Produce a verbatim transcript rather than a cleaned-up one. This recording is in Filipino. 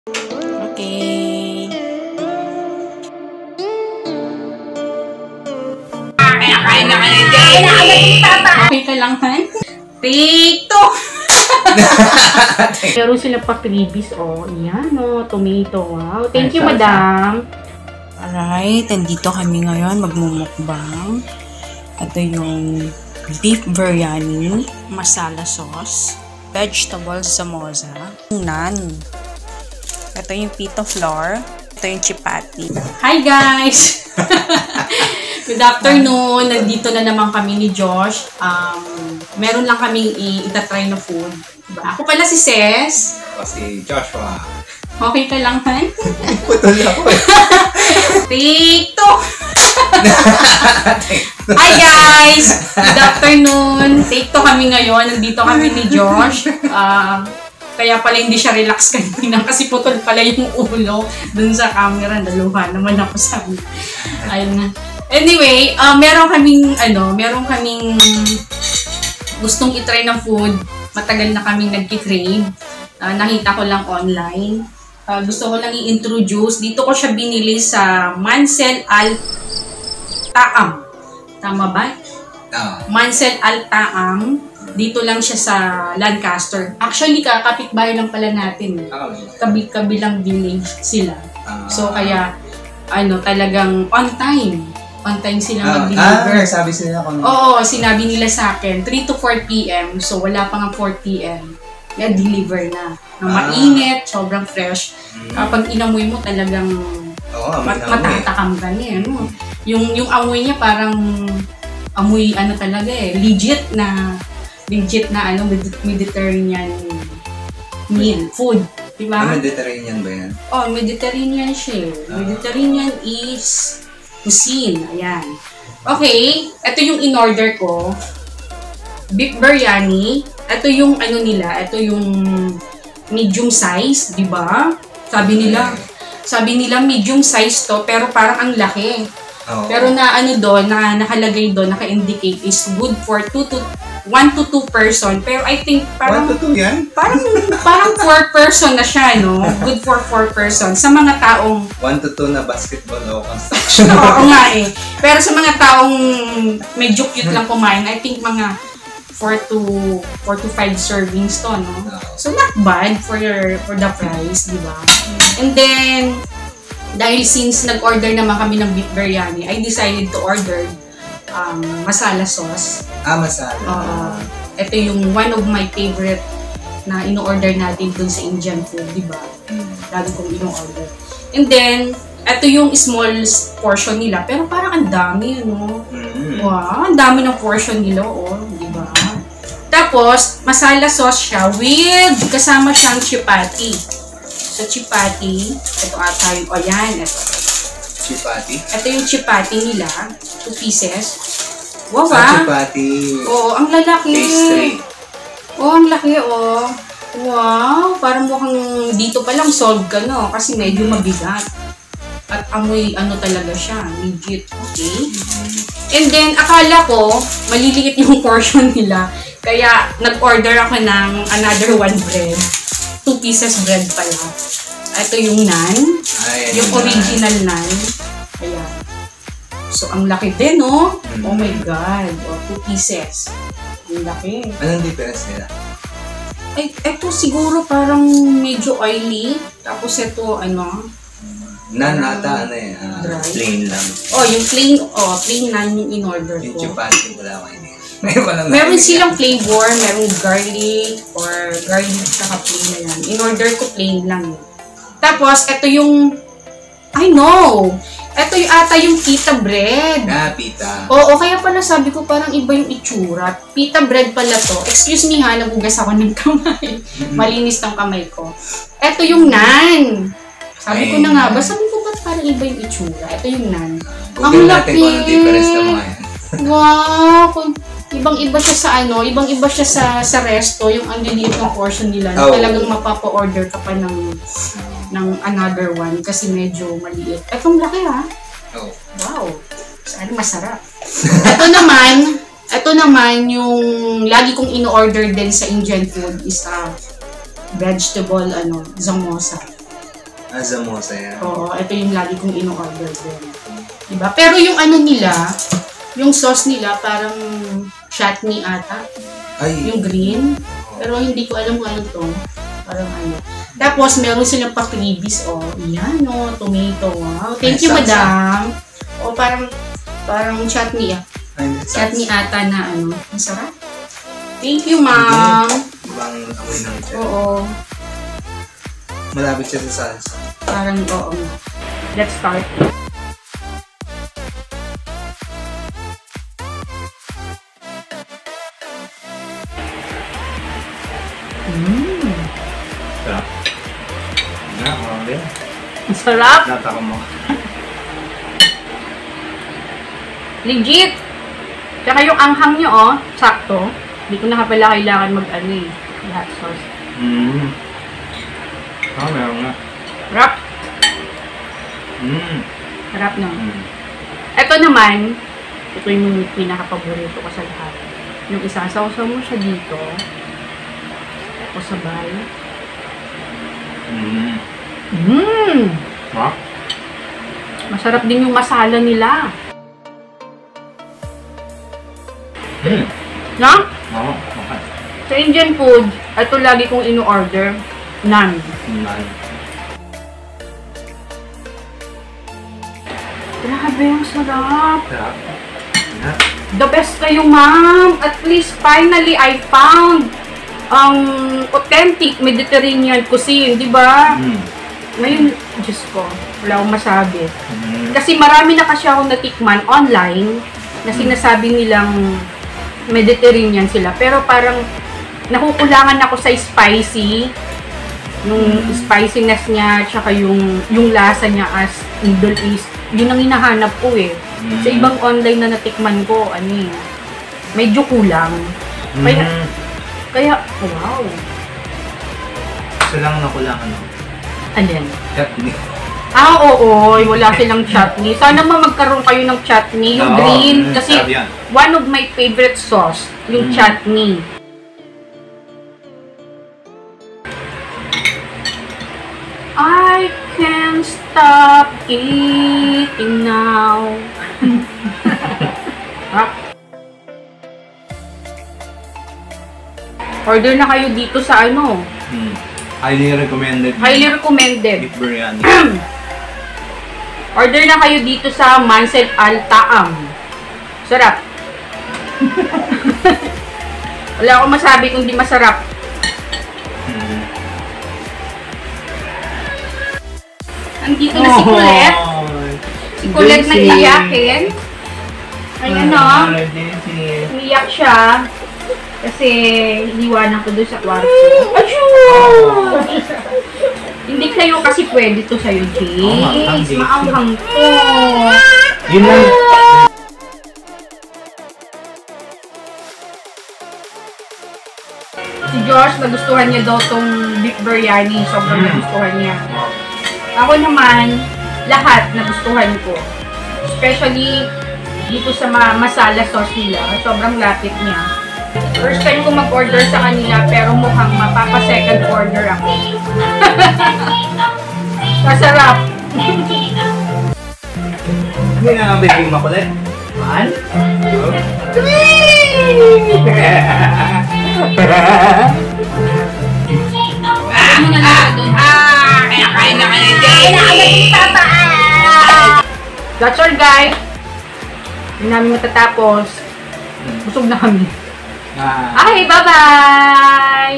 Okay. Kaya na kayo dyan. Okay ka lang, Han? Take two! Meron sila pa freebies, oh. Yan, oh. Tomato. Wow. Thank you, madam. Alright. Nandito kami ngayon. Magmumukbang. Ito yung beef biryani, masala sauce, vegetable samosa, naan. Ito yung pita flour. Ito yung chapati. Hi, guys! Good afternoon! Nandito na naman kami ni Josh. Um, meron lang kaming itatry na food. Diba? Ako pala si Ces. Ako si Joshua. Okay ka lang, Han? Putol ako eh. Take two! Hi, guys! Good afternoon! Take two kami ngayon. Nandito kami ni Josh. Uh, kaya pala hindi siya relax kanina kasi putol pala yung ulo dun sa camera. Naluha naman ako sa amin. Ayun nga. Anyway, uh, meron kaming, ano, meron kaming gustong itry ng food. Matagal na kaming nagkikrave. Uh, nakita ko lang online. Uh, gusto ko lang i-introduce. Dito ko siya binili sa Mansell Al Taam. Tama ba? No. Mansell Al Taam. Dito lang siya sa Lancaster. Actually, kakapit-bahay lang pala natin. Kabi-kabilang village sila. So, kaya, ano, talagang on time. On time sila ah, mag-deliver. Ah, sabi sila kung... Oo, sinabi nila sa akin, three to four p m So, wala pa nga four p m Na-deliver na. Na ah. mainit, sobrang fresh. Hmm. Kapag inamoy mo, talagang oh, mat matatakam ka niya. Ano? Yung, yung amoy niya parang amoy ano talaga eh. Legit na legit na ano, Mediterranean meal, food. Diba? Ah, Mediterranean ba yan? Oh, Mediterranean siya. Ah. Mediterranean is cuisine. Ayan. Okay, ito yung in-order ko. Beef biryani. Ito yung ano nila, ito yung medium size, di ba? Sabi nila, sabi nila medium size to, pero parang ang laki. Oh. Pero na ano doon, na nakalagay doon, naka-indicate is good for two to one to two person. Pero I think parang one to two yan? Parang parang four person na siya, no? Good for four person. Sa mga taong one to two na basketball o construction. Oo nga eh. Pero sa mga taong medyo cute lang kumain, I think mga four to five servings to, no? So not bad for your for the price, di ba? And then dahil since nag-order naman kami ng beef biryani, I decided to order um, masala sauce. Ah, masala. Uh, ito yung one of my favorite na ino-order natin dun sa Indian food, di ba? Mm. Lagi kong ino-order. And then, ito yung small portion nila, pero parang ang dami, ano? Mm. Wow, ang dami ng portion nila, oh, di ba? Tapos, masala sauce siya with, kasama siyang chapati. So, chapati, ito ata yung, o oh, yan, ito. Chapati? Ito yung chapati nila, two pieces. Wow, ah. Ah, chapati. Oo, ang lalaki. Pastry. Oo, ang laki, oh. Wow, parang mukhang dito pa lang solve ka, no? Kasi medyo mabigat. At amoy, ano talaga siya, legit. Okay? And then, akala ko, maliliit yung portion nila. Kaya, nag-order ako ng another one bread. Two pieces bread pala. Ito yung naan. Ay, yung original naan. Ayan. So, ang laki din, no? Mm-hmm. Oh my God. O, two pieces. Ang laki. Anong difference nila? Ay, ito siguro parang medyo oily. Tapos ito, ano? Naan ata, ano eh. Uh, plain lang. Oh, yung plain, oh, plain naan yung in-order ko. Yung chapati, wala ko yun. Meron silang flavor, merong garlic or garlic saka plain na yan. In-order ko plain lang yun. Tapos, ito yung, I know, ito yung ata yung pita bread. Ah, pita. Oo, kaya pala sabi ko parang iba yung itsura. Pita bread pala to. Excuse me ha, nagugas ako ng kamay. Malinis ng kamay ko. Ito yung naan. Sabi ko na nga ba, sabi ko ba't parang iba yung itsura? Ito yung naan. Ang laki. Kung ano difference na mga yan. Wow! Ibang-iba siya sa ano, ibang-iba siya sa sa resto, yung ang liliit ng portion nila. Oh. Talagang mapapa-order ka pa ng ng another one kasi medyo maliit. Etong laki ha. Oh. Wow. Sana masarap. Ito naman, ito naman yung lagi kong ino-order din sa Indian food is a uh, vegetable ano, samosa. Ah, samosa yan. Oo, ito yung lagi kong ino-order din. Diba? Pero yung ano nila, yung sauce nila parang chutney ata. Ay. Yung green. Pero hindi ko alam kung ano to. Parang ano. Tapos meron silang pa-freebies. Oh, yan o, tomato. Wow. Thank you, madam. O, parang parang chutney ah. Chutney ata na ano. Ang sarap. Thank you, ma'am. Ibang amoy ng chat. Oo. Malapit siya sa salsa. Parang oo. Let's start. Mmm. Sarap. Na, parang din. Ang sarap. Nataka mo. Legit. Tsaka yung anghang nyo, oh, sakto. Hindi ko na pala kailangan mag-ano eh. Hot sauce. Mmm. Ah, meron nga. Sarap. Mmm. Sarap na. Mm. Ito naman, ito yung pinaka-paborito ko sa lahat. Yung isasaw-saw mo siya dito. Tapos sabay. Mmm. Mmm! Ha? Masarap din yung masala nila. Mmm. No? Oo, okay. Sa Indian food, ito lagi kong ino-order. Naan. Naan. Grabe, ang sarap. Sarap. Yeah. The best kayo, ma'am. At least, finally, I found ang authentic Mediterranean cuisine, di ba? Mm. Ngayon, Diyos ko, wala akong masabi. Mm. Kasi marami na kasi akong natikman online na sinasabi nilang Mediterranean sila. Pero parang nakukulangan ako sa spicy. Yung mm. spiciness niya, tsaka yung, yung lasa niya as Middle East. Yun ang hinahanap ko eh. Mm. Sa ibang online na natikman ko, ano eh, medyo kulang. Mm. Kaya, kaya, wow. Gusto lang nakulangan mo. Alin? Chutney. Ah, oo, wala silang chutney. Sana ma magkaroon kayo ng chutney, yung Oo, green. mm, Kasi sarap yan. one of my favorite sauce, yung Mm. chutney. I can't stop eating now. Ah. Order na kayo dito sa ano. Mm. Highly recommended. Highly recommended. Beef biryani. Order na kayo dito sa Mansel Al Taam. Sarap. Wala akong masabi kung di masarap. Mm. Andito na si Colette. Si Colette na iyakin. Ayan o. Umiyak siya. Kasi iniwanan ko doon sa kwarto. Achoo! Hindi kayo kasi pwede to sa'yo, Jace. Maanghang to. Yun lang. Si Josh, nagustuhan niya daw tong beef biryani. Sobrang Mm. nagustuhan niya. Ako naman, lahat nagustuhan ko. Especially dito sa ma masala sauce nila. Sobrang lapit niya. First time ko mag-order sa kanila pero mukhang mapapa-second order ako. Masarap. Hindi na nga baby makulit. Maan? Ano na lang doon? Ah! Kaya kain na kayo dyan! That's all, guys. Hindi namin matatapos. Busog na kami. Ah. Okay, bye-bye!